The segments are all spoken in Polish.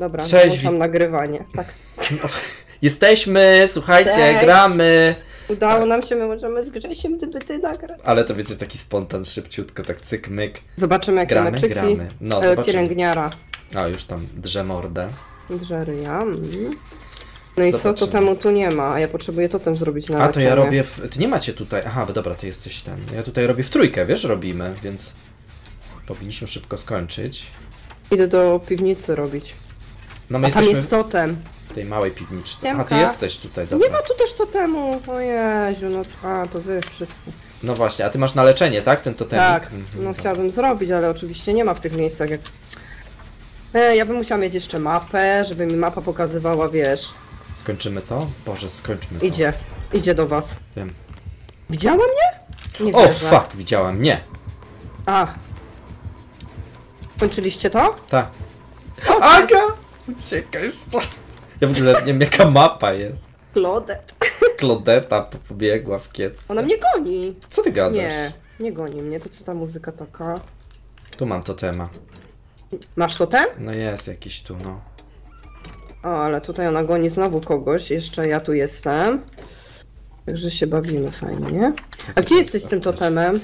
dobra, Cześć, włączam nagrywanie. Tak. Jesteśmy, słuchajcie, Cześć. gramy. Udało nam się, my możemy z Grzesiem gdyby ty nagrać. Ale to wiecie, taki spontan, szybciutko, tak cyk, myk. Zobaczymy jakie Gramy, meczyki. gramy. No, zobaczymy. Pielęgniara. A, już tam drze mordę. Drze ryja. No i co, Zobaczymy. totemu tu nie ma, a ja potrzebuję totem zrobić na A, to ja leczenie. robię Ty nie macie tutaj... Aha, bo dobra, ty jesteś ten. Ja tutaj robię w trójkę, wiesz, robimy, więc... Powinniśmy szybko skończyć. Idę do piwnicy robić. No my A tam jesteśmy jest totem. w tej małej piwniczce. A, ty Siemka. jesteś tutaj, dobra. Nie ma tu też totemu. O Jeziu, no a to wy wszyscy. No właśnie, a ty masz na leczenie, tak? Ten totemik? Tak, Mhm, no dobra. chciałabym zrobić, ale oczywiście nie ma w tych miejscach jak... Ja bym musiała mieć jeszcze mapę, żeby mi mapa pokazywała, wiesz. Skończymy to? Boże, skończmy to. Idzie do was. Wiem. Widziała mnie? Nie O, wierzę. fuck, widziałam. Nie. A. Kończyliście to? Ta. O, Aga! Uciekaj stąd. Ja w ogóle nie wiem, jaka mapa jest. Klodet. Klodeta pobiegła w kiecce. Ona mnie goni. Co ty gadasz? Nie goni mnie. To co ta muzyka taka? Tu mam totema. Masz totem? No jest jakiś tu, no. O, ale tutaj ona goni znowu kogoś. Jeszcze ja tu jestem. Także się bawimy fajnie. A gdzie jesteś z tym totemem?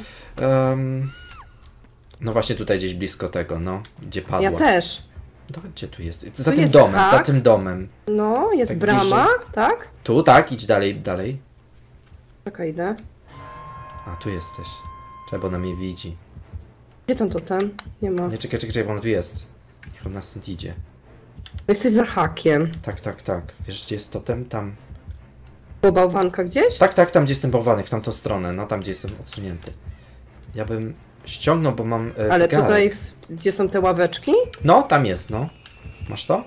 No właśnie tutaj gdzieś blisko tego, no. Gdzie padła. Ja też. No, gdzie tu jest? Za Tu tym jest domem, za hak. tym domem. No, jest Tak brama, bliżej. tak? Tu, tak? Idź dalej, dalej. Czekaj, idę. A, tu jesteś. Czekaj, bo ona mnie widzi. Gdzie ten totem? Nie ma. Nie, czekaj, bo ona tu jest. Niech ona stąd idzie. Jesteś za hakiem. Tak. Wiesz, gdzie jest totem? Tam. Było bałwanka gdzieś? Tak, tam gdzie jestem bałwany, w tamtą stronę, no tam gdzie jestem odsunięty. Ja bym ściągnął, bo mam Ale zegarek. tutaj, gdzie są te ławeczki? No, tam jest, no. Masz to?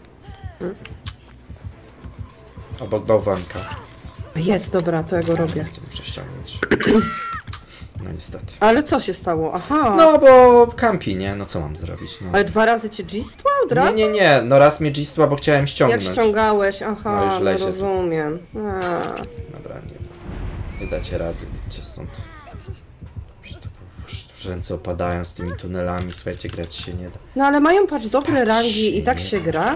Obok bałwanka. Jest, dobra, to ja go robię. Muszę ściągnąć. No niestety. Ale co się stało? Aha. No, bo kampi, nie? No co mam zrobić? No. Ale 2 razy cię gistła od razu? Nie. No raz mnie gisła, bo chciałem Jak ściągnąć. ściągałeś? Aha, No, już no lezie tu. rozumiem. Dobra, nie dacie rady, idźcie stąd. Już ręce opadają z tymi tunelami, słuchajcie, grać się nie da. No ale mają, patrz, dobre Spać rangi i tak nie się da. gra.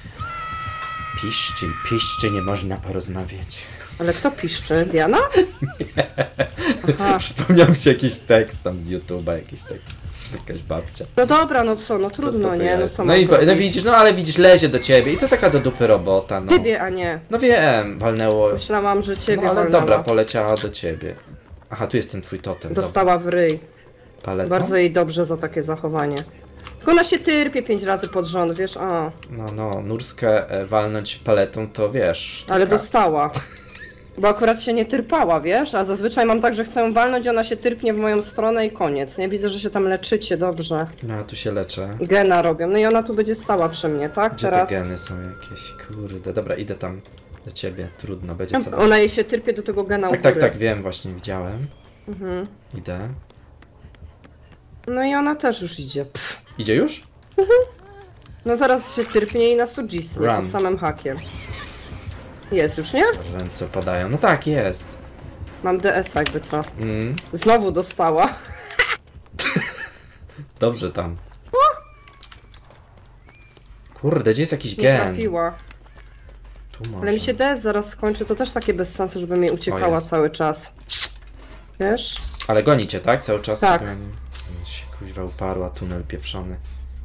Piszczy, nie można porozmawiać. Ale kto piszczy? Diana? Aha. Przypomniał mi się jakiś tekst tam z YouTube'a, jakaś babcia. No dobra, no co, no trudno, To nie? ja No jest. co No mam i zrobić? no widzisz, no ale widzisz, lezie do ciebie i to taka do dupy robota, no. Tybie, a nie. No wiem, walnęło. Myślałam, że ciebie No ale walnęła. dobra, poleciała do ciebie. Aha, tu jest ten twój totem. Dostała w ryj. Dobra. Paletą? Bardzo jej dobrze za takie zachowanie. Tylko ona się tyrpie 5 razy pod rząd, wiesz, a. No, Nurskę walnąć paletą to wiesz. Sztuka. Ale dostała. Bo akurat się nie tyrpała, wiesz? A zazwyczaj mam tak, że chcę ją walnąć, ona się tyrpnie w moją stronę i koniec. Nie widzę, że się tam leczycie, dobrze. No, ja tu się leczę. Gena robią. No i ona tu będzie stała przy mnie, tak? Gdzie Teraz. te geny są jakieś? Kurde, dobra, idę tam do ciebie. Trudno, będzie co. Ona jej się tyrpie do tego gena u góry. Tak, wiem, właśnie widziałem. Idę. No i ona też już idzie. Pff. Idzie już? No zaraz się tyrpnie i nas tu gisnie Run. pod samym hakiem. Jest już, nie? Ręce opadają. No tak, jest. Mam DS jakby co. Mm, Znowu dostała. dobrze tam. Kurde, gdzie jest jakiś Nie gen? trafiła. Tu może. Ale mi się DS zaraz skończy, to też takie bez sensu, żeby mi uciekała jest. cały czas. Wiesz? Ale goni cię, tak? Cały czas Tak. się goni. Się kuźwa uparła, tunel pieprzony.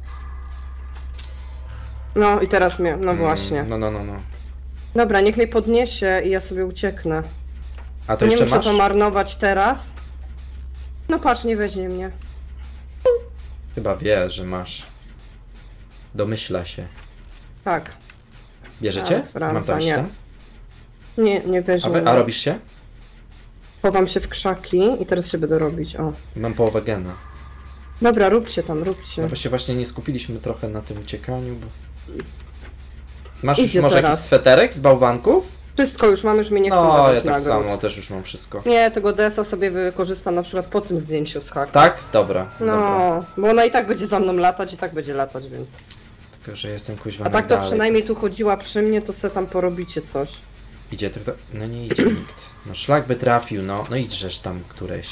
No i teraz mnie, no właśnie. No. Dobra, niech mnie podniesie i ja sobie ucieknę. A to Nie jeszcze muszę masz? to marnować teraz. No patrz, nie weźmie mnie. Chyba wie, że masz. Domyśla się. Tak. Bierzecie? A, Franca, Mam tam iść nie. tam? Nie weźmie A robisz się? Chowam się w krzaki i teraz się będę robić, o. Mam połowę gena. Dobra, róbcie tam, róbcie. No bo się właśnie nie skupiliśmy trochę na tym uciekaniu, bo... Masz Idzie już może teraz. jakiś sweterek z bałwanków? Wszystko już mam, już mi nie chcą No, dawać ja tak nagród. samo, też już mam wszystko. Nie, tego DS-a sobie wykorzystam na przykład po tym zdjęciu z haku. Tak? Dobra. No, Dobra. bo ona i tak będzie za mną latać, i tak będzie latać, więc... Tylko, że jestem kuźwa A tak to najdalej. przynajmniej tu chodziła przy mnie, to se tam porobicie coś. Idzie tak, no nie idzie nikt. No szlak by trafił, no. No idźżesz tam któreś.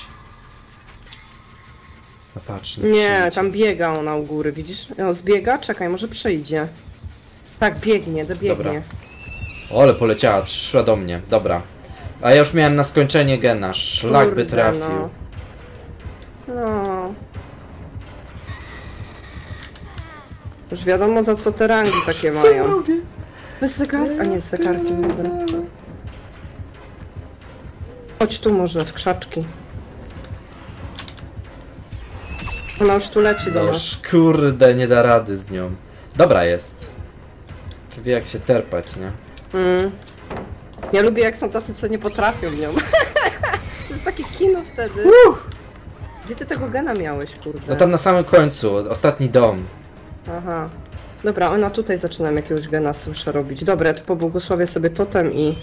No patrz, Nie, przyjdzie. tam biega ona u góry, widzisz? O, zbiega? Czekaj, może przyjdzie. Tak, biegnie, dobiegnie. Dobra. O, ale poleciała, przyszła do mnie. Dobra. A ja już miałem na skończenie gena. Szlak by Kurde, trafił. no. No. Już wiadomo za co te rangi takie mają. robię? Bez zegarka? A nie, z zegarkiem. Dobra. Chodź tu może, w krzaczki. Ona już tu leci do No nas. kurde, nie da rady z nią. Dobra jest. Wie jak się terpać, nie? Ja lubię jak są tacy, co nie potrafią nią. To jest takie kino wtedy. Gdzie ty tego gena miałeś, kurde? No tam na samym końcu, ostatni dom. Aha. Dobra, ona tutaj zaczynam jakiegoś gena słyszę robić. Dobra, ja tu pobłogosławię sobie totem i...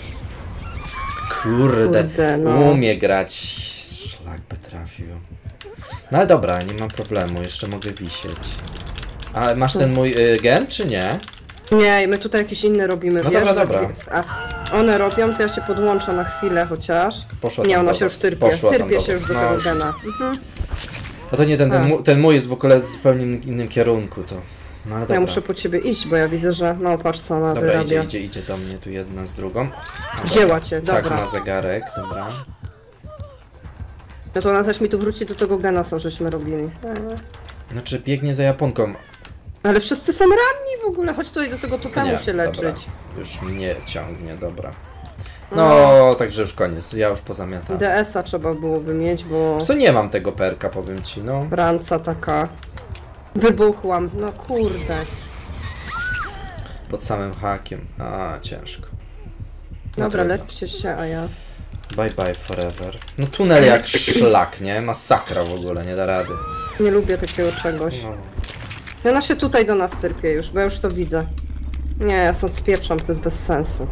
Kurde, Kurde, no. umie grać. Szlak by trafił. No ale dobra, nie mam problemu, jeszcze mogę wisieć. A masz ten mój gen, czy nie? Nie, my tutaj jakieś inne robimy, No wiesz? dobra, dobra. A one robią, to ja się podłączę na chwilę chociaż. Poszła Nie, tam ona do się was. już tyrpie. Poszła tam Tyrpie do się was. już do No, tego już. gena. No to nie, ten, Tak. ten mój jest w ogóle w zupełnie innym kierunku, to... No ale dobra. Ja muszę po ciebie iść, bo ja widzę, że... No patrz co ona Dobra, wyrabia. idzie do mnie tu jedna z drugą. Wzięła cię, Tak, dobra. na zegarek, dobra. No to ona zaś mi tu wróci do tego gena, co żeśmy robili. Znaczy biegnie za Japonką. Ale wszyscy są ranni w ogóle, chodź tutaj do tego To totemu nie, się leczyć. dobra. Już mnie ciągnie, dobra. No, także już koniec, ja już pozamiatałem. DS-a trzeba byłoby mieć, bo... Co nie mam tego perka, powiem ci, no. Ranca taka... Wybuchłam, no kurde. Pod samym hakiem. A, ciężko. No Dobra, trudno. leczcie się, a ja... Bye bye forever. No tunel jak szlak, nie? Masakra w ogóle, nie da rady. Nie lubię takiego czegoś. No. Ona się tutaj do nas tyrpie już, bo ja już to widzę. Nie, ja stąd spieprzam, to jest bez sensu.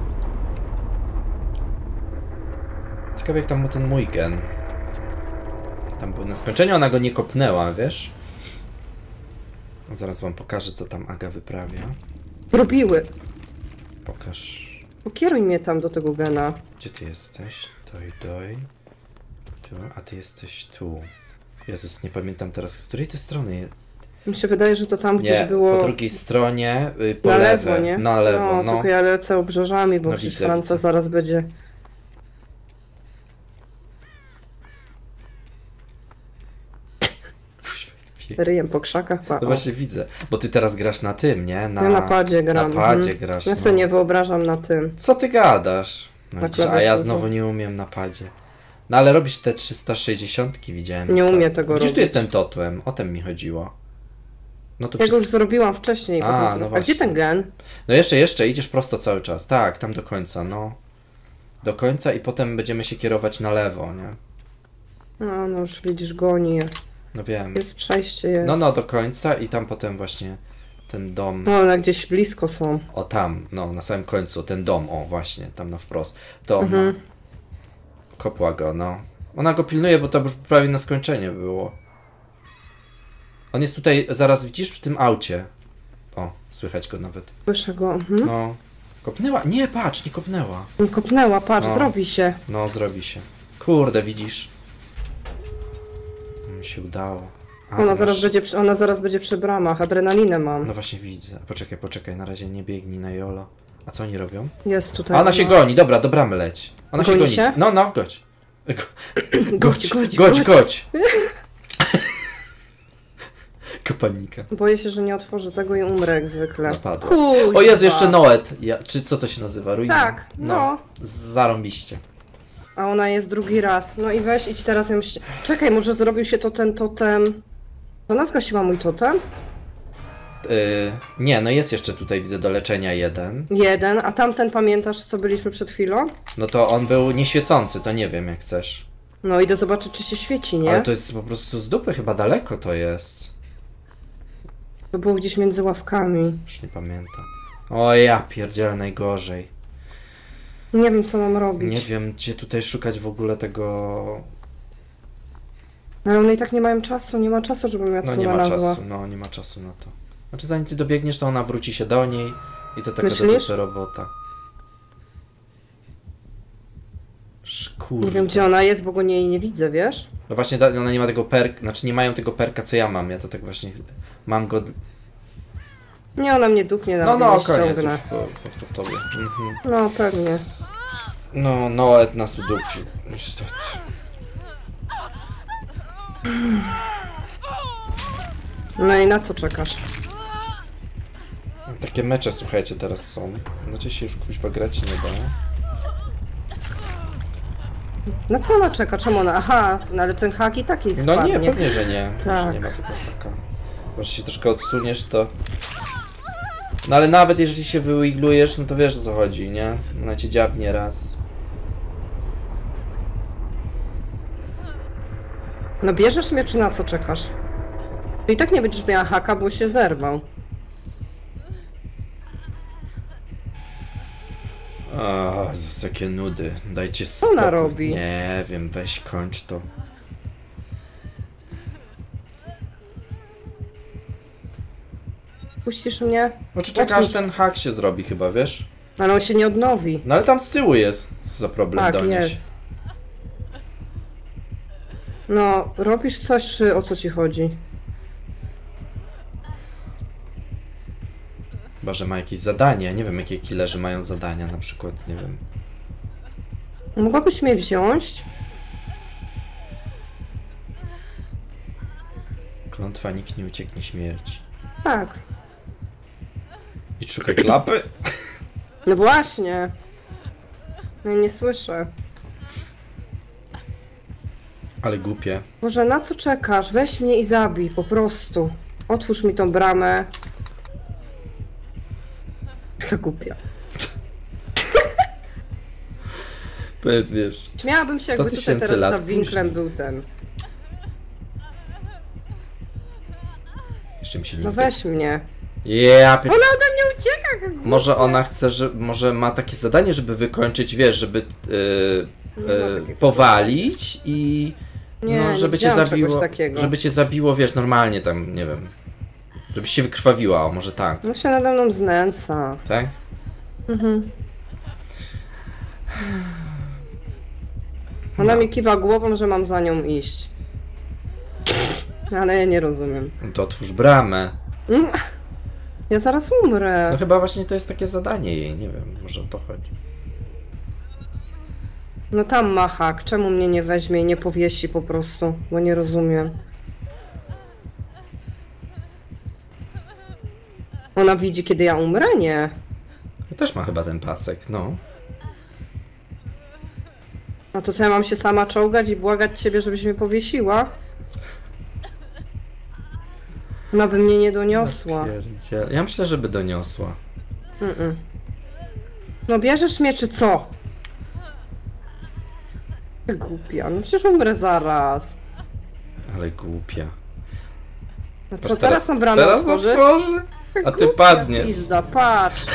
Ciekawe jak tam był ten mój gen. Tam był na skończeniu, ona go nie kopnęła, wiesz? Zaraz wam pokażę, co tam Aga wyprawia. Robiły. Pokaż. Pokieruj mnie tam do tego gena. Gdzie ty jesteś? Doj. Tu, a ty jesteś tu. Jezus, nie pamiętam teraz, z której ty strony jest. Mi się wydaje, że to tam gdzieś Nie, było... po drugiej stronie, po na lewej. lewo, nie? Na lewo, no. Tylko ja lecę obrzeżami, bo No przecież widzę, Franca widzę. zaraz będzie... Ryjem po krzakach, pa. No właśnie widzę, bo ty teraz grasz na tym, nie? Ja na padzie gram. Na padzie mhm. grasz, Ja sobie no. nie wyobrażam na tym. Co ty gadasz? No Na widzisz, a ja klawiaturze. znowu nie umiem na padzie. No ale robisz te 360, widziałem. Nie ostatnio. umiem tego Widzisz, tu robić. jest ten totem, o tym mi chodziło. No to Ja go już zrobiłam wcześniej. A, potem no a właśnie. gdzie ten gen? No jeszcze, idziesz prosto cały czas. Tak, tam do końca, no. Do końca i potem będziemy się kierować na lewo, nie? No już widzisz, goni. No wiem. Jest przejście, jest. No, do końca i tam potem właśnie ten dom. No one gdzieś blisko są. O tam, no, na samym końcu, ten dom, o właśnie, tam na wprost. To ona Mhm. kopła go, no. Ona go pilnuje, bo to już prawie na skończenie było. On jest tutaj, zaraz widzisz, w tym aucie. O, słychać go nawet. Słyszę go. Mhm. No. Kopnęła? Nie, patrz, nie kopnęła. Nie kopnęła, patrz, No. zrobi się. No, zrobi się. Kurde, widzisz? Mi się udało. A, Ona ty zaraz, masz- będzie ona zaraz będzie przy bramach, adrenalinę mam. No właśnie widzę. Poczekaj, na razie nie biegnij na jolo. A co oni robią? Jest tutaj. A ona się goni, dobra, do bramy leć. Ona się Goni goni. się? No, godź. Godź. Godź. Panika. Boję się, że nie otworzę tego i umrę jak zwykle. Napadła. Kuźwa. O Jezu, jeszcze Noet. Czy co to się nazywa? Ruina? Tak, no. Zarąbiście. A ona jest drugi raz. No i weź, idź teraz ją... Czekaj, może zrobił się to ten totem... Ona zgasiła mój totem? Nie, no jest jeszcze tutaj, widzę, do leczenia jeden. Jeden, a tamten pamiętasz, co byliśmy przed chwilą? No to on był nieświecący, to nie wiem jak chcesz. No idę zobaczyć, czy się świeci, nie? Ale to jest po prostu z dupy, chyba daleko to jest. To było gdzieś między ławkami. Już nie pamiętam. O ja pierdzielę, najgorzej. Nie wiem, co mam robić. Nie wiem, gdzie tutaj szukać w ogóle tego... Ale one i tak nie mają czasu, nie ma czasu, żebym ja to No nie ma znalazła. czasu, no nie ma czasu na to. Znaczy zanim ty dobiegniesz, to ona wróci się do niej i to taka do Myślisz? dupy robota. Kurde. Nie wiem, gdzie ona jest, bo go nie widzę, wiesz? No właśnie, ona nie ma tego perka, znaczy nie mają tego perka, co ja mam. Ja to tak właśnie mam go... Nie, ona mnie dupnie na No, mnie koniec ściągnę. już po tobie. Mhm. No, pewnie. No, Noet nas udupił. Niestety. No i na co czekasz? Takie mecze, słuchajcie, teraz są. Znaczy się już kuźwa grać nie da. Na co ona czeka? Czemu ona? Aha, no ale ten hak i taki No spadnie. nie, pewnie, że nie. Tak. Że nie ma tego haka. Bo że się troszkę odsuniesz, to... No ale nawet jeżeli się wyiglujesz, no to wiesz o co chodzi, nie? Ona cię dziabnie raz. No bierzesz mnie, czy na co czekasz? To i tak nie będziesz miała haka, bo się zerwał. O, Jezus, jakie nudy. Dajcie Co spokój. ona robi? Nie wiem, weź kończ to. Puścisz mnie? Znaczy czeka aż ten hak się zrobi chyba, wiesz? Ale on się nie odnowi. No ale tam z tyłu jest. Co za problem Tak, donieść. jest. No, robisz coś, czy o co ci chodzi? Chyba, że ma jakieś zadanie. Nie wiem, jakie killerzy mają zadania, na przykład, nie wiem. Mogłabyś mnie wziąć? Klątwa, nikt nie ucieknie śmierci. Tak. I szukaj klapy. No właśnie. No i nie słyszę. Ale głupie. Boże, na co czekasz? Weź mnie i zabij, po prostu. Otwórz mi tą bramę. Taka głupia. Wiesz. Śmiałabym się, 100 jakby tutaj tysięcy teraz lat za winklem później. był ten. Jeszcze mi się nie No uda. weź mnie. Ja Ona ode mnie ucieka, jak głupia. Może ona chce, że może ma takie zadanie, żeby wykończyć, wiesz, żeby Nie ma takiego. powalić i Nie, no, nie żeby cię widziałam czegoś zabiło, takiego. żeby cię zabiło, wiesz, normalnie tam, nie wiem. Żebyś się wykrwawiła, o może tak, No się nade mną znęca. tak? Mhm. Ona mi kiwa głową, że mam za nią iść. Ale ja nie rozumiem. No to otwórz bramę. Mm. Ja zaraz umrę. No chyba właśnie to jest takie zadanie jej, nie wiem, może o to chodzi. No tam ma hak. Czemu mnie nie weźmie i nie powiesi po prostu? Bo nie rozumiem. Ona widzi, kiedy ja umrę? Nie. No też ma chyba ten pasek, no. No to co, ja mam się sama czołgać i błagać ciebie, żebyś mnie powiesiła? Ona by mnie nie doniosła. Pierdziele. Ja myślę, żeby doniosła. Mm-mm. No bierzesz mnie, czy co? Głupia, no przecież umrę zaraz. Ale głupia. No co, Patrz, teraz tą bramę teraz otworzy? otworzy? A ty Głupia padniesz. Pizda, patrz.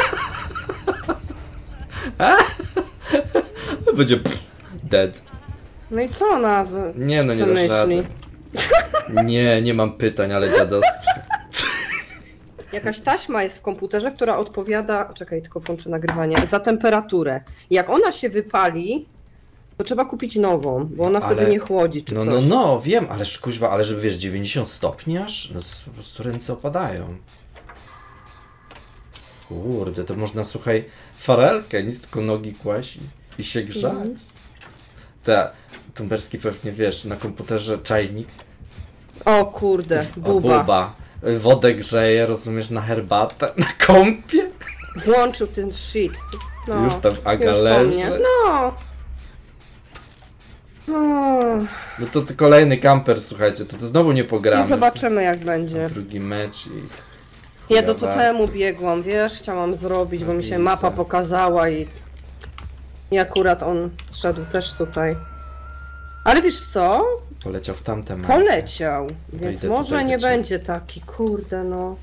Będzie dead. No i co ona z... Nie no, nie co dasz myśli? rady. Nie mam pytań, ale dziadostwo. Jakaś taśma jest w komputerze, która odpowiada... Czekaj, tylko włączę nagrywanie. Za temperaturę. Jak ona się wypali, to trzeba kupić nową, bo ona wtedy Ale- nie chłodzi czy No, coś. no, wiem, ależ kuźwa, ale żeby wiesz, 90 stopni aż? No to po prostu ręce opadają. Kurde, to można, słuchaj, farelkę, nic tylko nogi kłaść i się grzać. Te tumberski pewnie, wiesz, na komputerze czajnik. O kurde, buba. Buba. Wodę grzeje, rozumiesz, na herbatę, na kąpie. Włączył ten shit. No, Już tam Aga już po leży. mnie. No. O, No to kolejny kamper, słuchajcie, to znowu nie pogramy. i zobaczymy jak będzie. Drugi mecz i... Ja do chuja totemu warto. biegłam, wiesz, chciałam zrobić, bo mi się Widzę. mapa pokazała i akurat on szedł też tutaj. Ale wiesz co? Poleciał w tamte mapy. Poleciał, więc idę może tutaj do nie ciebie. będzie taki, kurde no.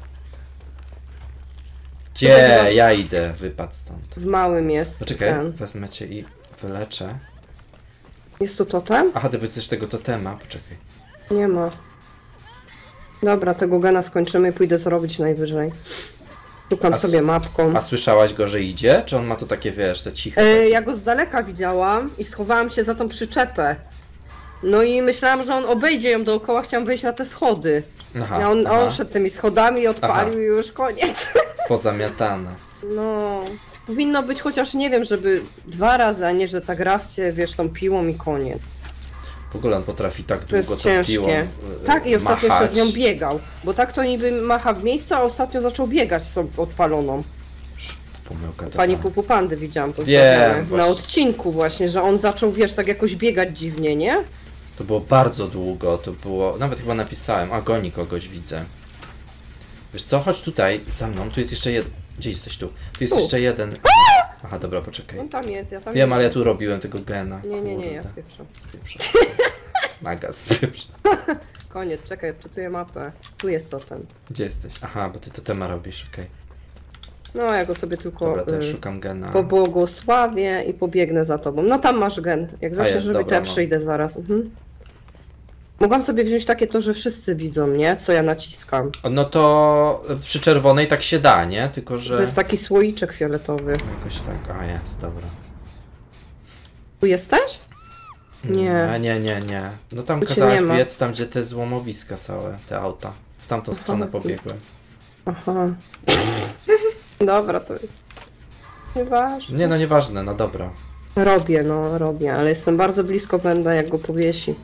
Gdzie? Ja idę, wypadł stąd. W małym jest Poczekaj, ten. wezmę cię i wyleczę. Jest tu totem? Aha, ty chcesz tego totema, poczekaj. Nie ma. Dobra, tego gena skończymy i pójdę zrobić najwyżej. Szukam A sobie mapką. A słyszałaś go, że idzie? Czy on ma to takie, wiesz, te ciche? takie? Ja go z daleka widziałam i schowałam się za tą przyczepę. No i myślałam, że on obejdzie ją dookoła, chciałam wyjść na te schody. Aha, A on aha. szedł tymi schodami i odpalił Aha. i już koniec. Pozamiatana. No, powinno być chociaż, nie wiem, żeby 2 razy, a nie, że tak raz cię, wiesz, tą piłą i koniec. W ogóle on potrafi tak To jest długo tą ciężkie. piłą Tak, i ostatnio jeszcze machać. z nią biegał. Bo tak to niby macha w miejscu, a ostatnio zaczął biegać z odpaloną. Pomyłka to Pani tam. Pupu Pandy widziałam Wiem, na właśnie. odcinku właśnie, że on zaczął, wiesz, tak jakoś biegać dziwnie, nie? To było bardzo długo, to było... Nawet chyba napisałem, a goni kogoś, widzę. Wiesz co, chodź tutaj za mną, tu jest jeszcze jeden... Gdzie jesteś tu? Tu jest Tu. jeszcze jeden... Aha, dobra, poczekaj. On tam jest, ja tam Wiem, nie ale ja tu robiłem tego gena. Nie, ja Kurde. spieprzam. Spieprzę. Naga, spieprzę. Koniec, czekaj, czytuję mapę. Tu jest totem. Gdzie jesteś? Aha, bo ty to tema robisz, okej. No, ja go sobie tylko Dobra, to ja szukam gena. pobłogosławię i pobiegnę za tobą. No tam masz gen. Jak zaczniesz jest, robić, to dobra, ja no. przyjdę zaraz. Mogłam sobie wziąć takie to, że wszyscy widzą, nie? Co ja naciskam. No to przy czerwonej tak się da, nie? Tylko, że... To jest taki słoiczek fioletowy. Jakoś tak, a jest, dobra. Tu jesteś? Nie. Nie. No tam Tu cię kazałaś nie ma. biec, tam gdzie te złomowiska całe, te auta. W tamtą stronę pobiegłem. Aha. Dobra, to nieważne. Nie no, nieważne, no dobra. Robię, ale jestem bardzo blisko będę, jak go powiesi.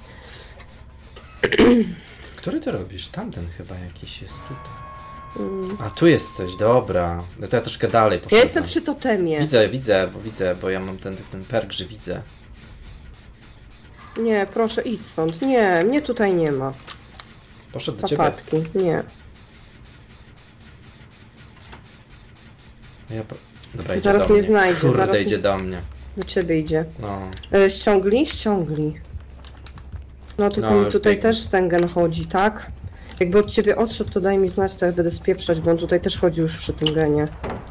Który ty robisz? Tamten chyba jakiś jest tutaj. A tu jesteś, dobra. No to ja troszkę dalej Ja poszedłem. jestem przy totemie. Widzę, bo ja mam ten perk, że widzę. Nie, proszę idź stąd. Nie, mnie tutaj nie ma. Poszedł do ciebie. Papatki, nie. Dobra, idzie Zaraz do mnie mnie. znajdzie, Kurde, zaraz idzie do mnie. Do ciebie idzie. No. Ściągli. No tylko No, mi już tutaj biegnie. też ten gen chodzi, tak? Jakby od ciebie odszedł, to daj mi znać, to ja będę spieprzać, bo on tutaj też chodzi już przy tym genie.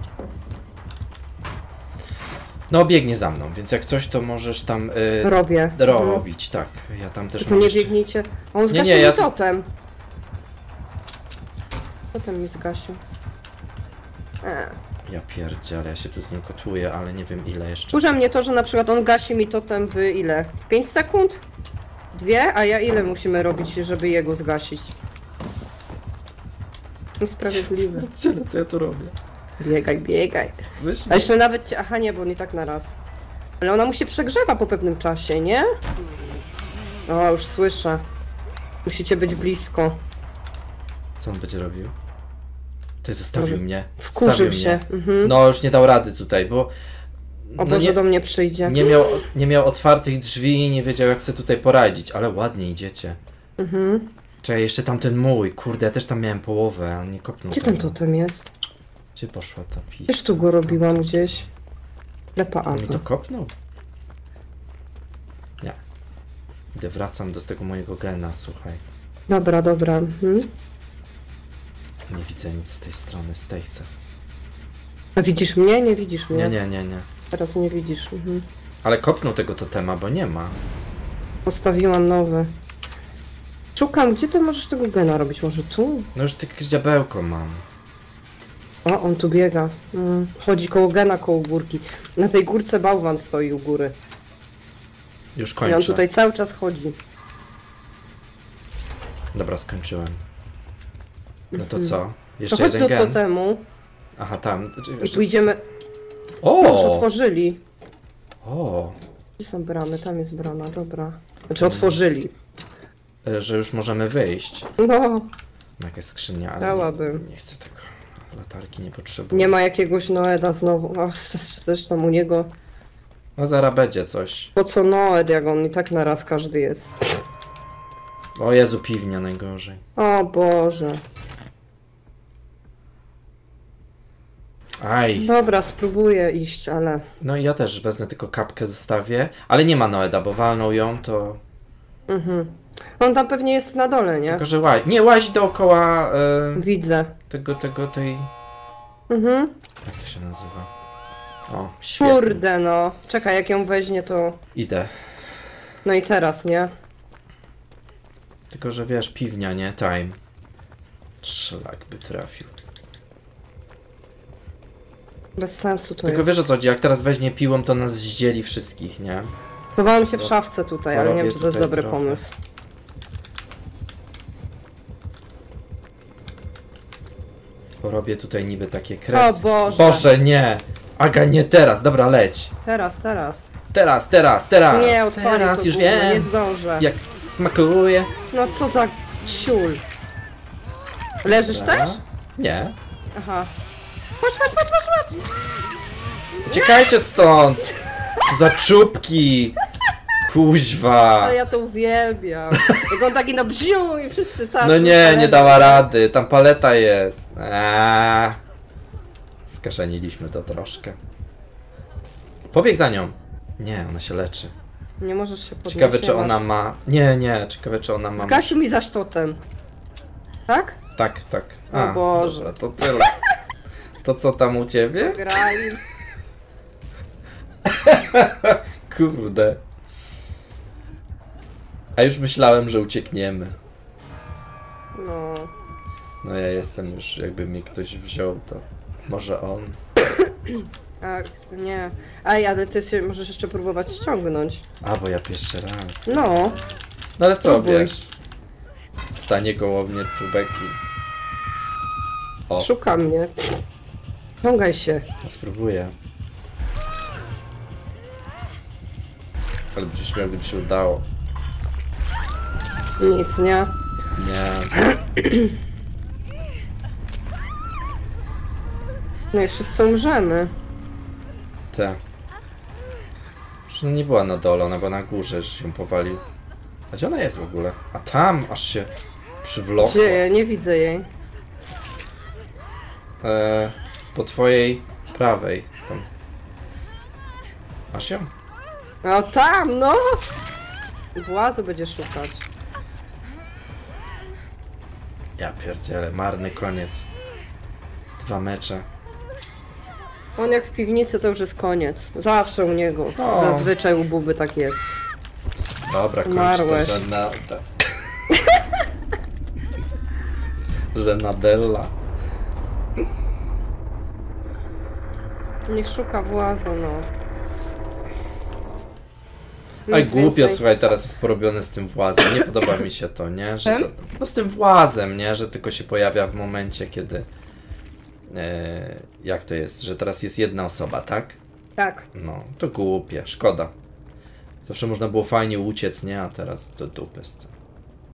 No, biegnie za mną, więc jak coś, to możesz tam Robię. robić, tak. Ja tam też Tylko mam nie jeszcze... biegnijcie. A on Nie, zgasił nie, ja mi tu- totem. Totem mi zgasił. Ja pierdzielę, ja się tu z nim kotuję, ale nie wiem ile jeszcze. Wkurza mnie to, że na przykład on gasi mi totem w ile? W 5 sekund? 2? A ja ile musimy robić, żeby jego zgasić? Niesprawiedliwe. Pierdzielę, co ja tu robię? Biegaj. Weź A jeszcze nawet... Aha, nie, bo nie tak na raz. Ale ona mu się przegrzewa po pewnym czasie, nie? O, już słyszę. Musicie być blisko. Co on będzie robił? Ty zostawił mnie. Wkurzył Zostawił się. mnie. Mhm. No już nie dał rady tutaj, bo O no Boże, do mnie przyjdzie. nie miał otwartych drzwi i nie wiedział jak sobie tutaj poradzić, ale ładnie idziecie. Mhm. Czekaj, jeszcze tamten mój, kurde, ja też tam miałem połowę, a on nie kopnął. Gdzie ten tego. totem jest? Gdzie poszła ta pizza? Też tu go robiłam gdzieś. Lepa On mi Alba. to kopnął? Nie. Idę, wracam do tego mojego gena, słuchaj. Dobra. Mhm. Nie widzę nic z tej strony, z tej chcę. A widzisz mnie? Nie widzisz mnie. Nie. Teraz nie widzisz. Mhm. Ale kopnął tego totema, bo nie ma. Postawiłam nowy. Szukam, gdzie ty możesz tego gena robić? Może tu? No już takie dziabełko mam. O, on tu biega. Chodzi koło gena, koło górki. Na tej górce bałwan stoi u góry. Już I kończę. on tutaj cały czas chodzi. Dobra, skończyłem. No to co? To Jeszcze chodź jeden do gen? totemu Aha, tam. i pójdziemy... Już O! otworzyli. O! Gdzie są bramy? Tam jest brama, dobra. Znaczy otworzyli. Że już możemy wyjść. No, Jakaś skrzynia, ale Dałabym. nie chcę tego. Latarki nie potrzebuję. nie ma jakiegoś Noeda znowu. Ach, zresztą u niego... No zaraz będzie coś. Po co Noed, jak on i tak na raz każdy jest. O Jezu, piwnia najgorzej. O Boże. Aj. Dobra, spróbuję iść, ale... No i ja też wezmę tylko kapkę, zostawię. Ale nie ma Noeda, bo walnął ją, to... Mhm. On tam pewnie jest na dole, nie? Tylko, że łaź dookoła Widzę. tej... Mhm. Jak to się nazywa? O, świetnie. Kurde no. Czekaj, jak ją weźmie to... Idę. No i teraz, nie? Tylko, że wiesz, piwnia, nie? Time. Szlak by trafił. Bez sensu to Tylko jest. wiesz o co chodzi, jak teraz weźmie piłą, to nas zdzieli wszystkich, nie? Chowałam się w szafce tutaj, ale nie wiem, Porobię czy to jest tutaj dobry trochę. pomysł. Porobię tutaj niby takie kresy. O Boże. Boże, nie! Aga, nie teraz, dobra, leć. Teraz. Teraz. Nie, odpalię Teraz to już gówno, wiem. nie zdążę. Jak smakuje. No co za ciul. Leżysz Dobra. też? Nie. Aha. Chodź. Uciekajcie stąd! Co za czubki! Kuźwa! Ale ja to uwielbiam. Jak on taki na bziu i wszyscy cały. No nie dała rady, tam paleta jest. Skaszaniliśmy to troszkę. Pobieg za nią. Nie, ona się leczy. Nie możesz się podnieść. Ciekawe, nie czy ona masz. ma... Nie, ciekawe, czy ona ma... Zgasił mi zaś totem. Tak? Tak. O Boże. Dobra, to tyle. To co tam u ciebie? Grali. Kurde. A już myślałem, że uciekniemy. No. No ja jestem już, jakby mnie ktoś wziął, to może on. A, nie. Ej, ale ty się możesz jeszcze próbować ściągnąć. A, bo ja pierwszy raz. No. No ale co, Próbuj. wiesz? Stanie koło mnie czubek i... O, Szuka mnie. Ściągaj się. no spróbuję. Ale by się śmiał, gdyby się udało. Nic, nie? Nie. No i wszyscy umrzemy. Te. Już ona nie była na dole, ona była na górze, że się powalił. A gdzie ona jest w ogóle? A tam, aż się przywlokła. Gdzie? Ja nie widzę jej. Po twojej prawej. Tam. Masz ją? O tam, no! Włazu będzie szukać. Ja pierdzielę, marny koniec. 2 mecze. On jak w piwnicy to już jest koniec. Zawsze u niego. O. Zazwyczaj u Buby tak jest. Dobra, kończ to, Umarłeś. że na... że Nadella. Niech szuka włazu, no. Aj, Nic głupio, więcej. słuchaj, teraz jest porobione z tym włazem. Nie podoba mi się to, nie? Że czym? to, no z tym włazem, nie? Że tylko się pojawia w momencie, kiedy... jak to jest? Że teraz jest jedna osoba, tak? Tak. No, to głupie, szkoda. Zawsze można było fajnie uciec, nie? A teraz do dupy z tym.